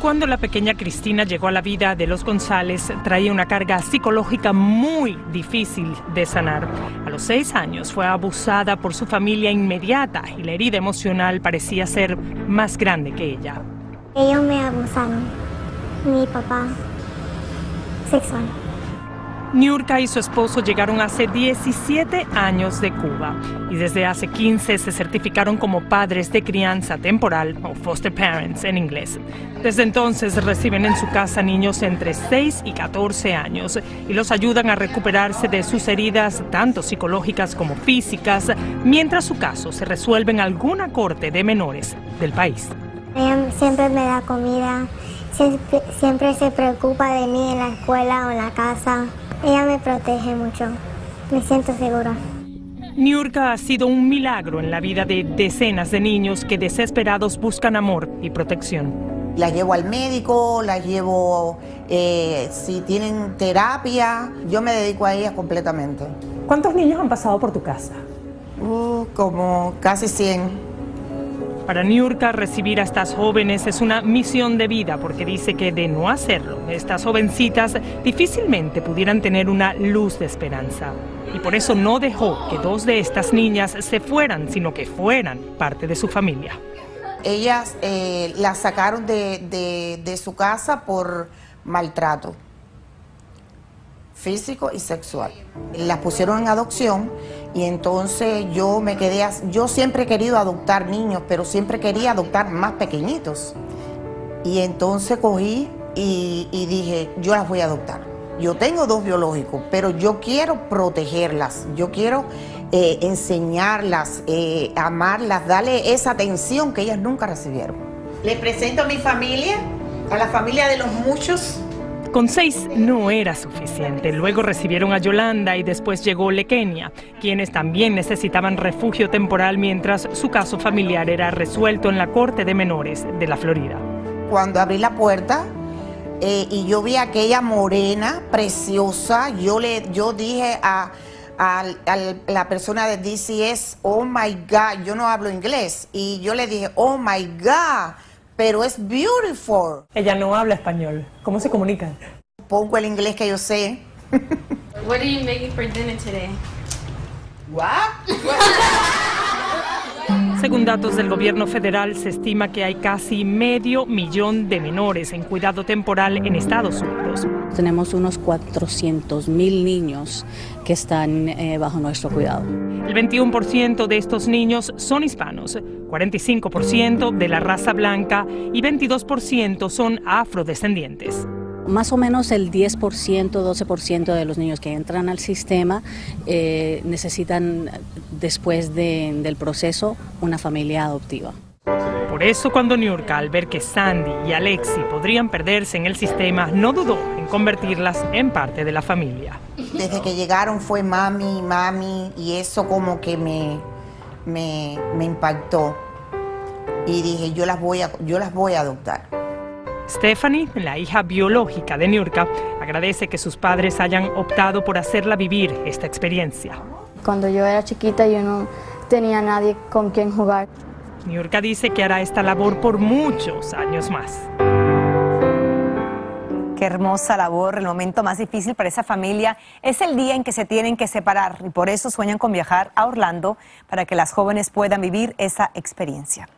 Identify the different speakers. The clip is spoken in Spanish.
Speaker 1: Cuando la pequeña Cristina llegó a la vida de los González, traía una carga psicológica muy difícil de sanar. A los 6 años fue abusada por su familia inmediata y la herida emocional parecía ser más grande que ella.
Speaker 2: Ellos me abusaron, mi papá, sexual.
Speaker 1: Niurka y su esposo llegaron hace 17 años de Cuba y desde hace 15 se certificaron como padres de crianza temporal o foster parents en inglés. Desde entonces reciben en su casa niños entre 6 y 14 años y los ayudan a recuperarse de sus heridas tanto psicológicas como físicas, mientras su caso se resuelve en alguna corte de menores del país.
Speaker 2: Ella siempre me da comida, siempre se preocupa de mí en la escuela o en la casa. Ella me protege mucho, me siento segura.
Speaker 1: Niurka ha sido un milagro en la vida de decenas de niños que desesperados buscan amor y protección.
Speaker 3: La llevo al médico, la llevo, si tienen terapia, yo me dedico a ellas completamente.
Speaker 4: ¿Cuántos niños han pasado por tu casa?
Speaker 3: Como casi 100.
Speaker 1: Para Niurka, recibir a estas jóvenes es una misión de vida porque dice que de no hacerlo, estas jovencitas difícilmente pudieran tener una luz de esperanza. Y por eso no dejó que 2 de estas niñas se fueran, sino que fueran parte de su familia.
Speaker 3: Ellas las sacaron de su casa por maltrato físico y sexual. Las pusieron en adopción y entonces yo me quedé, yo siempre he querido adoptar niños, pero siempre quería adoptar más pequeñitos. Y entonces cogí y dije, yo las voy a adoptar. Yo tengo 2 biológicos, pero yo quiero protegerlas, yo quiero enseñarlas, amarlas, darle esa atención que ellas nunca recibieron. Les presento a mi familia, a la familia de los muchos.
Speaker 1: Con 6 no era suficiente. Luego recibieron a Yolanda y después llegó Lekenia, quienes también necesitaban refugio temporal mientras su caso familiar era resuelto en la Corte de Menores de la Florida.
Speaker 3: Cuando abrí la puerta y yo vi a aquella morena preciosa, yo dije a la persona de DCS, oh my God, yo no hablo inglés, y yo le dije, oh my God, pero es beautiful.
Speaker 4: Ella no habla español. ¿Cómo se comunican?
Speaker 3: Pongo el inglés que yo sé.
Speaker 5: What are you making for dinner today?
Speaker 3: What?
Speaker 1: Según datos del gobierno federal, se estima que hay casi 500,000 de menores en cuidado temporal en Estados Unidos.
Speaker 6: Tenemos unos 400,000 niños que están bajo nuestro cuidado.
Speaker 1: El 21% de estos niños son hispanos, 45% de la raza blanca y 22% son afrodescendientes.
Speaker 6: Más o menos el 10%, 12% de los niños que entran al sistema necesitan, después del proceso, una familia adoptiva.
Speaker 1: Por eso, cuando Niurka, al ver que Sandy y Alexi podrían perderse en el sistema, no dudó en convertirlas en parte de la familia.
Speaker 3: Desde que llegaron fue mami, mami, y eso como que me impactó. Y dije, yo las voy a adoptar.
Speaker 1: Stephanie, la hija biológica de Niurka, agradece que sus padres hayan optado por hacerla vivir esta experiencia.
Speaker 7: Cuando yo era chiquita yo no tenía nadie con quien jugar.
Speaker 1: Niurka dice que hará esta labor por muchos años más.
Speaker 8: Qué hermosa labor. El momento más difícil para esa familia es el día en que se tienen que separar y por eso sueñan con viajar a Orlando para que las jóvenes puedan vivir esa experiencia.